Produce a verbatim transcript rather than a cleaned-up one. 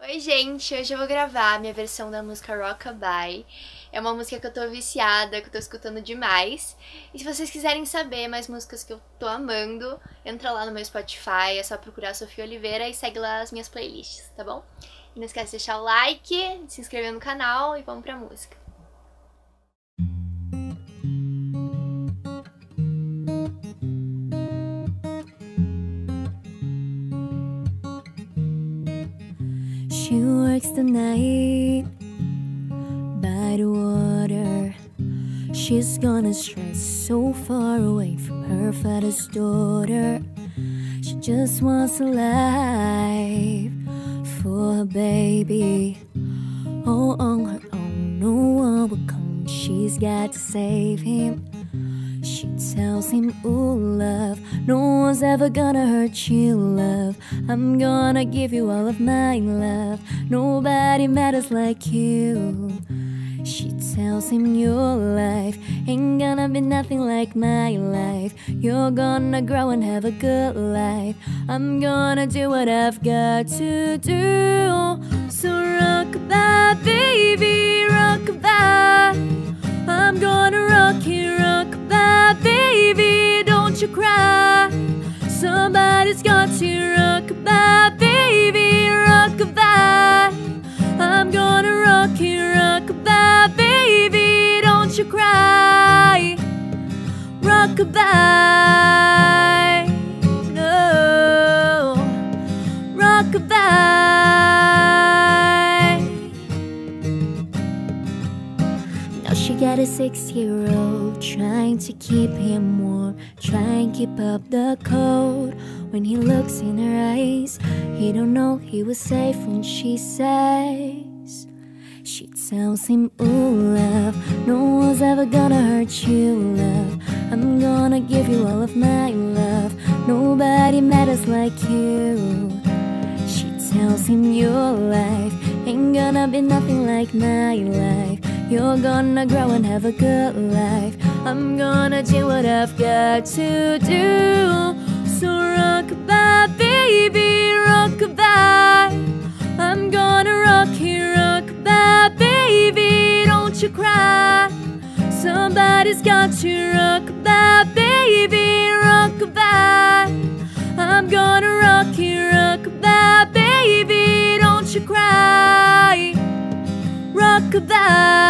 Oi gente, hoje eu vou gravar a minha versão da música Rockabye. É uma música que eu tô viciada, que eu tô escutando demais. E se vocês quiserem saber mais músicas que eu tô amando, entra lá no meu Spotify, é só procurar Sofia Oliveira e segue lá as minhas playlists, tá bom? E não esquece de deixar o like, de se inscrever no canal e vamos pra música. She works the night by the water. She's gonna stress so far away from her father's daughter. She just wants a life for her baby. All on her own, no one will come. She's got to save him. She tells him, ooh, love, no one's ever gonna hurt you, love. I'm gonna give you all of my love. Nobody matters like you. She tells him, your life ain't gonna be nothing like my life. You're gonna grow and have a good life. I'm gonna do what I've got to do. So rockabye, baby, rockabye. I'm gonna rock you, rockabye, baby, don't you cry. Somebody's got to rockabye, baby, rockabye. I'm gonna rock you, rockabye, baby, don't you cry. Rockabye, no, rockabye. She got a six-year-old trying to keep him warm, trying to keep up the cold. When he looks in her eyes, he don't know he was safe when she says. She tells him, ooh, love, no one's ever gonna hurt you, love. I'm gonna give you all of my love. Nobody matters like you. She tells him, your life ain't gonna be nothing like my life. You're gonna grow and have a good life. I'm gonna do what I've got to do. So rockabye, baby, rockabye. I'm gonna rock you, rockabye, baby, don't you cry. Somebody's got to rockabye, baby, rockabye. I'm gonna rock you, rockabye, baby, don't you cry. Rockabye.